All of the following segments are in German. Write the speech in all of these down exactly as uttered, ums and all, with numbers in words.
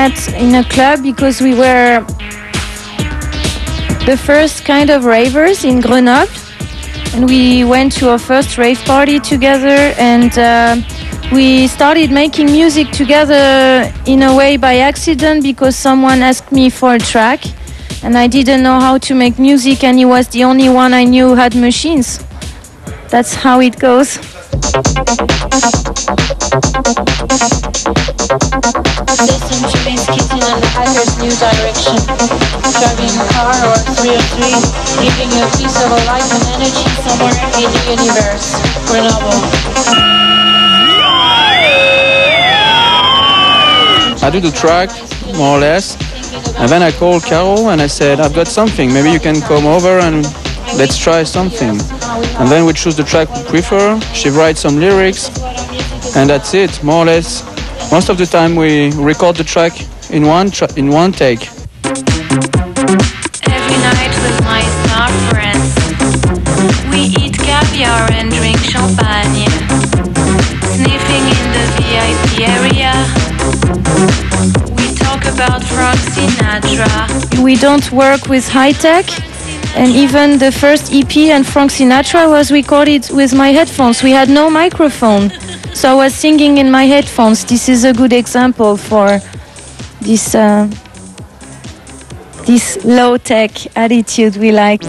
met in a club because we were the first kind of ravers in Grenoble. And we went to our first rave party together, and uh, we started making music together in a way by accident because someone asked me for a track and I didn't know how to make music, and he was the only one I knew who had machines. That's how it goes. Listen to Vince Keating and the Hackers' New Direction. Driving a car or three oh three, giving you a piece of a life and energy somewhere in the universe. Grenoble. I do the track, more or less, and then I called Carol and I said, I've got something, maybe you can come over and let's try something. And then we choose the track we prefer, she writes some lyrics, and that's it, more or less. Most of the time we record the track in one tra- in one take. Every night with my star friends, we eat caviar and drink champagne, sniffing in the V I P area. We talk about Frank Sinatra. We don't work with high tech, and even the first E P and Frank Sinatra was recorded with my headphones. We had no microphone, so I was singing in my headphones. This is a good example for this uh, this low-tech attitude we like.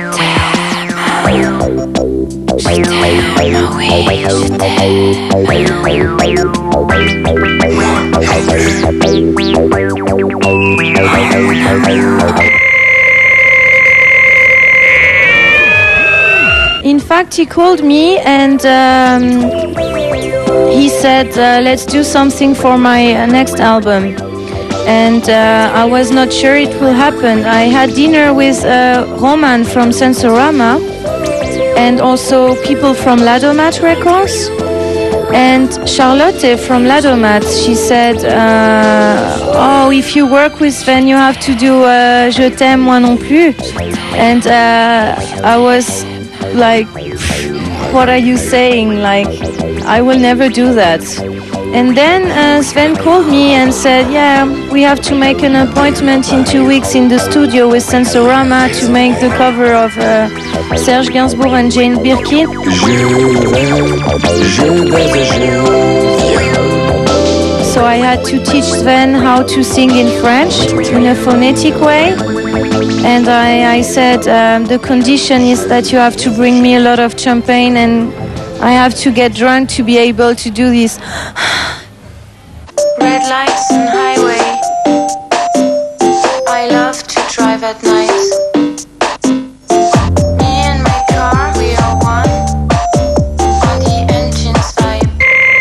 In fact, he called me and um, he said, uh, let's do something for my uh, next album. And uh, I was not sure it will happen. I had dinner with uh, Roman from Sensorama and also people from Ladomat Records. And Charlotte from Ladomat, she said, uh, oh, if you work with Sven, you have to do uh, Je t'aime moi non plus. And uh, I was like, what are you saying? Like, I will never do that. And then uh, Sven called me and said, yeah, we have to make an appointment in two weeks in the studio with Sensorama to make the cover of uh, Serge Gainsbourg and Jane Birkin. So I had to teach Sven how to sing in French in a phonetic way. And I, I said, um, the condition is that you have to bring me a lot of champagne and I have to get drunk to be able to do this. Red lights and highway. I love to drive at night. Me and my car, we are one. All the engines vibe.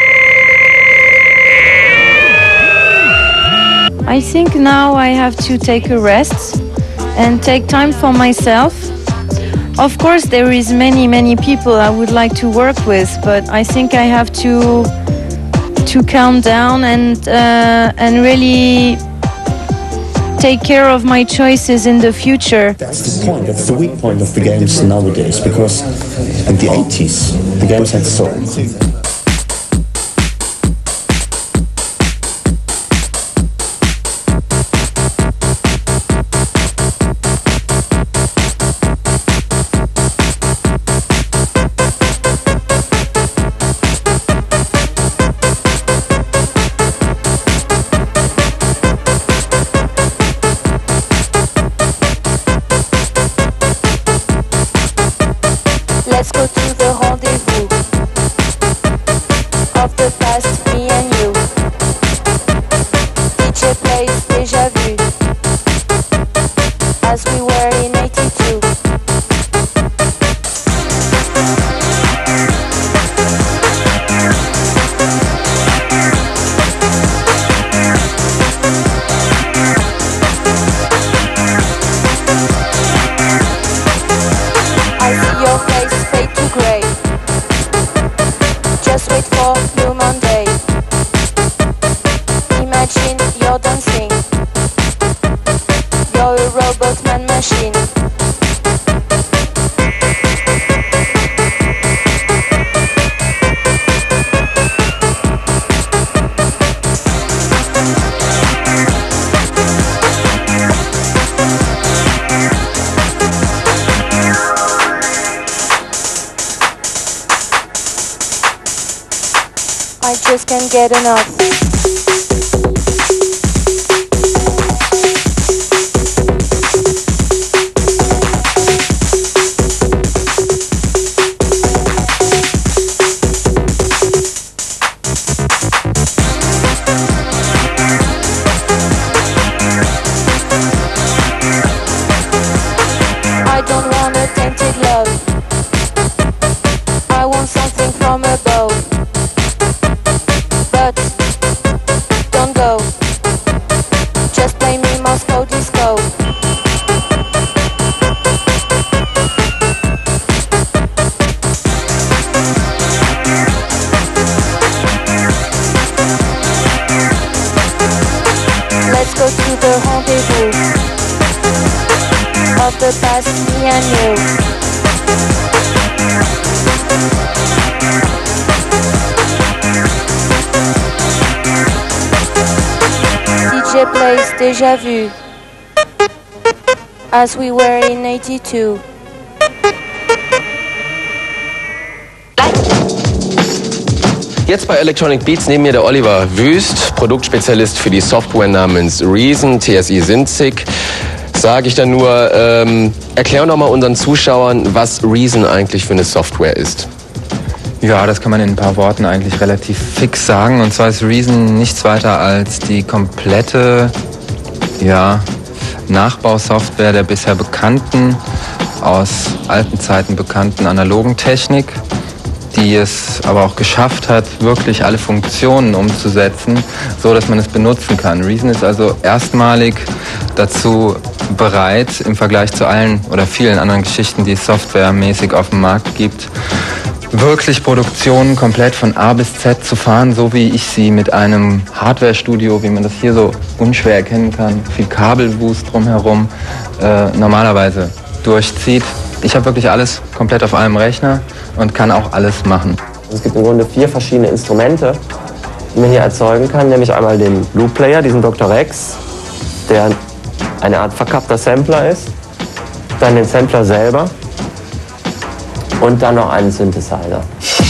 I think now I have to take a rest and take time for myself. Of course, there is many, many people I would like to work with, but I think I have to to calm down and uh, and really take care of my choices in the future. That's the point. That's the weak point of the games nowadays, because in the eighties, the games had soul. Let's go to the rendezvous of the past, me and you. D J plays Déjà Vu as we were in eighty-two. I see your face fade to grey. Just wait for Blue Monday. Imagine you're dancing. You're a robot man machine. just can't get enough. I don't want a tainted love. I want something from above. But don't go. Just play me Moscow disco. Let's go to the rendezvous of the past, me and you. D J plays Déjà Vu as we were in eighty-two. Jetzt bei Electronic Beats neben mir der Oliver Wüst, Produktspezialist für die Software namens Reason, T S I Synzig. Sage ich dann nur, ähm, erklär doch mal unseren Zuschauern, was Reason eigentlich für eine Software ist. Ja, das kann man in ein paar Worten eigentlich relativ fix sagen. Und zwar ist Reason nichts weiter als die komplette ja, Nachbausoftware der bisher bekannten, aus alten Zeiten bekannten analogen Technik, die es aber auch geschafft hat, wirklich alle Funktionen umzusetzen, so dass man es benutzen kann. Reason ist also erstmalig dazu bereit, im Vergleich zu allen oder vielen anderen Geschichten, die es softwaremäßig auf dem Markt gibt, wirklich Produktionen komplett von A bis Z zu fahren, so wie ich sie mit einem Hardware-Studio, wie man das hier so unschwer erkennen kann, viel Kabelwust drumherum, äh, normalerweise durchzieht. Ich habe wirklich alles komplett auf einem Rechner und kann auch alles machen. Es gibt im Grunde vier verschiedene Instrumente, die man hier erzeugen kann, nämlich einmal den Loop Player, diesen Doktor Rex, der eine Art verkappter Sampler ist, dann den Sampler selber und dann noch einen Synthesizer.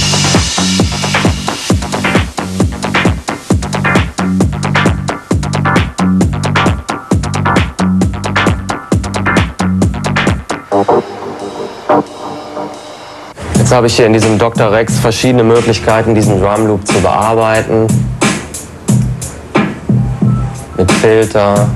Jetzt habe ich hier in diesem Doktor Rex verschiedene Möglichkeiten, diesen Drum Loop zu bearbeiten. Mit Filter,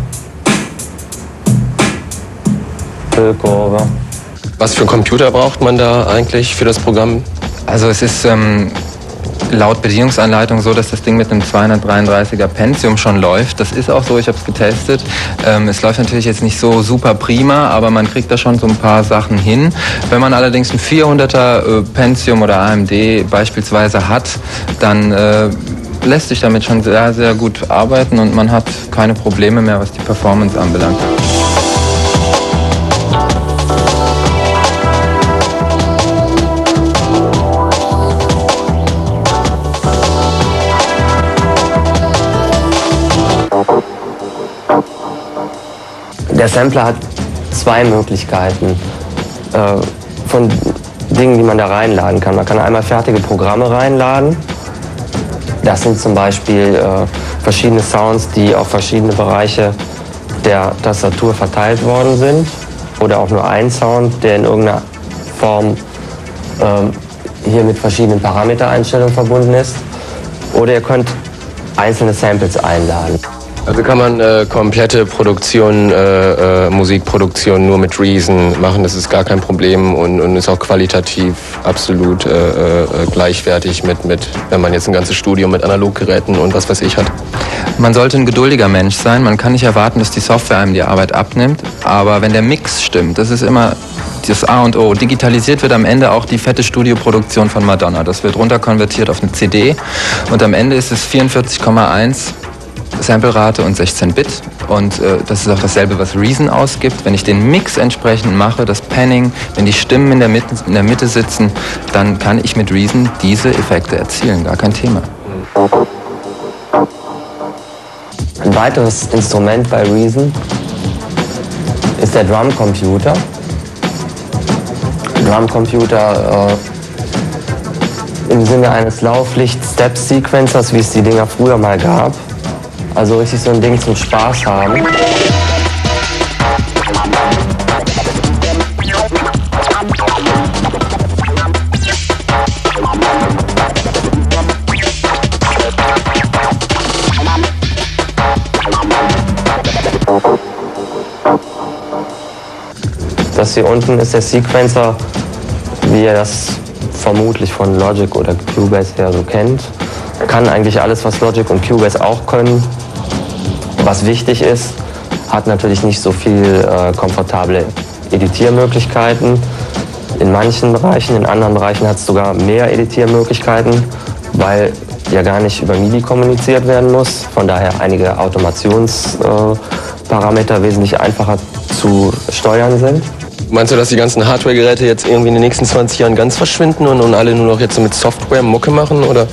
Füllkurve. Was für einen Computer braucht man da eigentlich für das Programm? Also es ist ähm, laut Bedienungsanleitung so, dass das Ding mit einem zweihundertdreiunddreißiger Pentium schon läuft. Das ist auch so, ich habe es getestet. Ähm, es läuft natürlich jetzt nicht so super prima, aber man kriegt da schon so ein paar Sachen hin. Wenn man allerdings ein vierhunderter äh, Pentium oder A M D beispielsweise hat, dann äh, lässt sich damit schon sehr, sehr gut arbeiten und man hat keine Probleme mehr, was die Performance anbelangt. Der Sampler hat zwei Möglichkeiten äh, von Dingen, die man da reinladen kann. Man kann einmal fertige Programme reinladen. Das sind zum Beispiel äh, verschiedene Sounds, die auf verschiedene Bereiche der Tastatur verteilt worden sind. Oder auch nur ein Sound, der in irgendeiner Form äh, hier mit verschiedenen Parametereinstellungen verbunden ist. Oder ihr könnt einzelne Samples einladen. Also kann man äh, komplette Produktion, äh, äh, Musikproduktion nur mit Reason machen, das ist gar kein Problem und, und ist auch qualitativ absolut äh, äh, gleichwertig mit, mit, wenn man jetzt ein ganzes Studio mit Analoggeräten und was weiß ich hat. Man sollte ein geduldiger Mensch sein, man kann nicht erwarten, dass die Software einem die Arbeit abnimmt, aber wenn der Mix stimmt, das ist immer das A und O. Digitalisiert wird am Ende auch die fette Studioproduktion von Madonna, das wird runterkonvertiert auf eine C D und am Ende ist es vierundvierzig Komma eins Samplerate und sechzehn Bit und äh, das ist auch dasselbe, was Reason ausgibt. Wenn ich den Mix entsprechend mache, das Panning, wenn die Stimmen in der Mitte, in der Mitte sitzen, dann kann ich mit Reason diese Effekte erzielen, gar kein Thema. Ein weiteres Instrument bei Reason ist der Drumcomputer. Der Drumcomputer im Sinne eines Lauflicht-Step-Sequencers, wie es die Dinger früher mal gab. Also richtig so ein Ding zum Spaß haben. Das hier unten ist der Sequencer, wie ihr das vermutlich von Logic oder Cubase her so kennt. Kann eigentlich alles, was Logic und Cubase auch können. Was wichtig ist, hat natürlich nicht so viel äh, komfortable Editiermöglichkeiten. In manchen Bereichen, in anderen Bereichen hat es sogar mehr Editiermöglichkeiten, weil ja gar nicht über MIDI kommuniziert werden muss. Von daher einige Automationsparameter äh, wesentlich einfacher zu steuern sind. Meinst du, dass die ganzen Hardware-Geräte jetzt irgendwie in den nächsten zwanzig Jahren ganz verschwinden und, und alle nur noch jetzt mit Software Mucke machen, oder?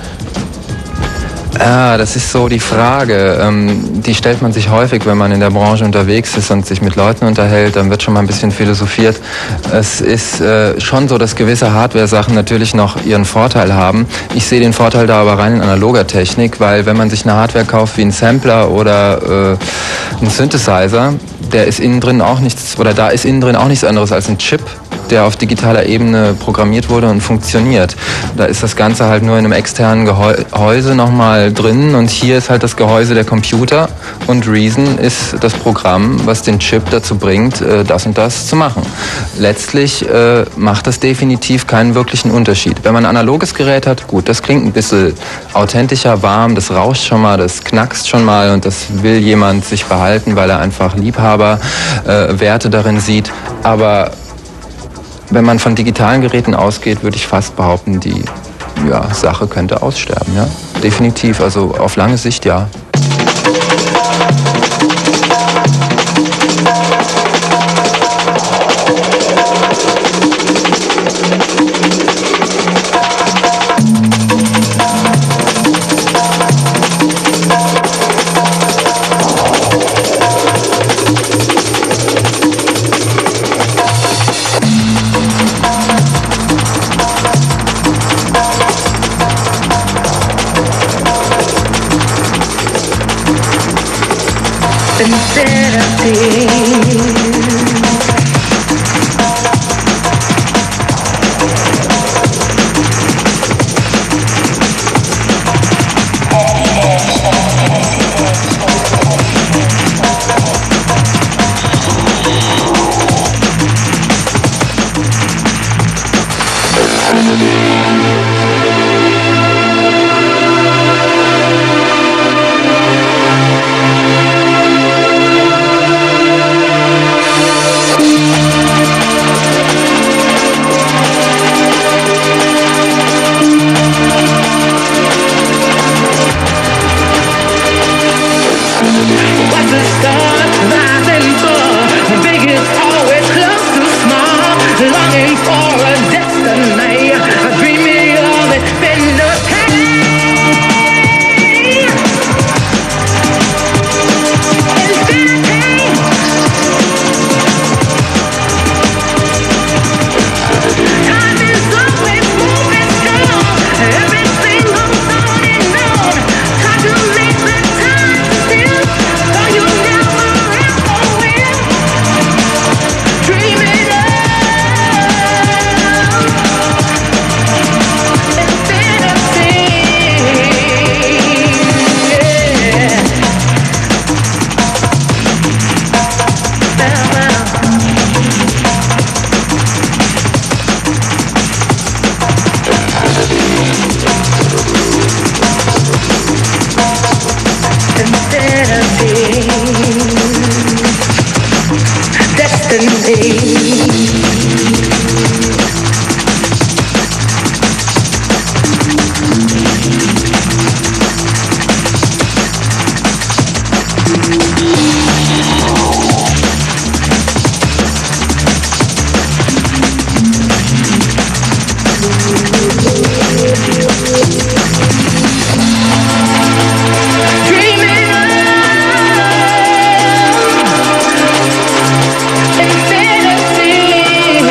Ja, das ist so die Frage. Ähm, die stellt man sich häufig, wenn man in der Branche unterwegs ist und sich mit Leuten unterhält. Dann wird schon mal ein bisschen philosophiert. Es ist äh, schon so, dass gewisse Hardware-Sachen natürlich noch ihren Vorteil haben. Ich sehe den Vorteil da aber rein in analoger Technik, weil wenn man sich eine Hardware kauft wie ein Sampler oder äh, ein Synthesizer, der ist innen drin auch nichts, oder da ist innen drin auch nichts anderes als ein Chip, der auf digitaler Ebene programmiert wurde und funktioniert. Da ist das Ganze halt nur in einem externen Gehäuse nochmal drin und hier ist halt das Gehäuse der Computer und Reason ist das Programm, was den Chip dazu bringt, das und das zu machen. Letztlich äh, macht das definitiv keinen wirklichen Unterschied. Wenn man ein analoges Gerät hat, gut, das klingt ein bisschen authentischer, warm, das rauscht schon mal, das knackst schon mal und das will jemand sich behalten, weil er einfach Liebhaberwerte äh, darin sieht. Aber wenn man von digitalen Geräten ausgeht, würde ich fast behaupten, die ja, Sache könnte aussterben. Ja? Definitiv, also auf lange Sicht ja. Infinity.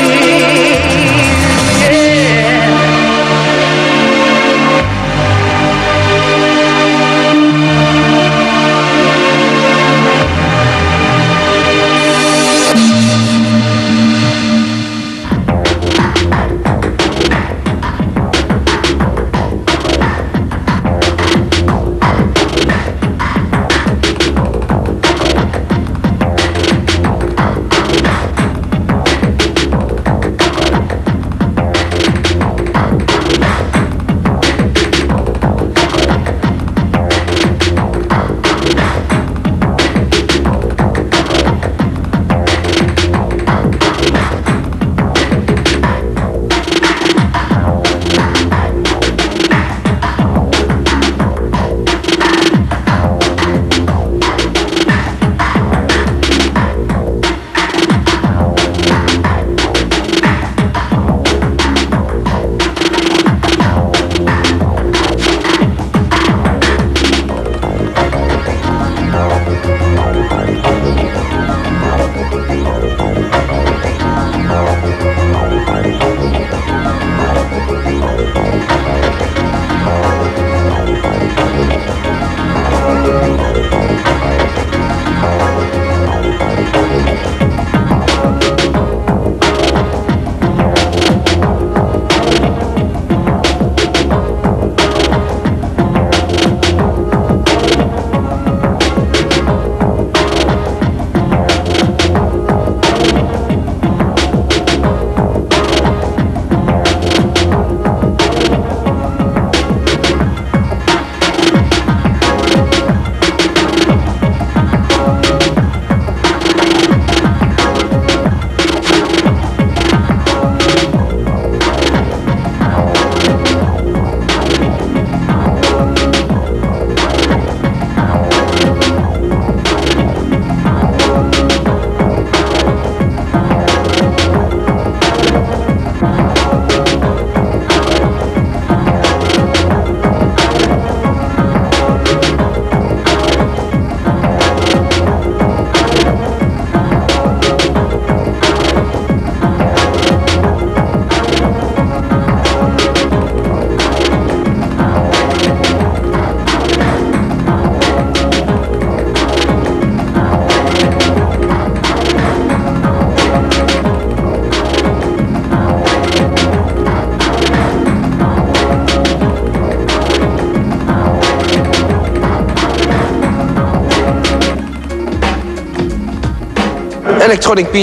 Electronic Beats.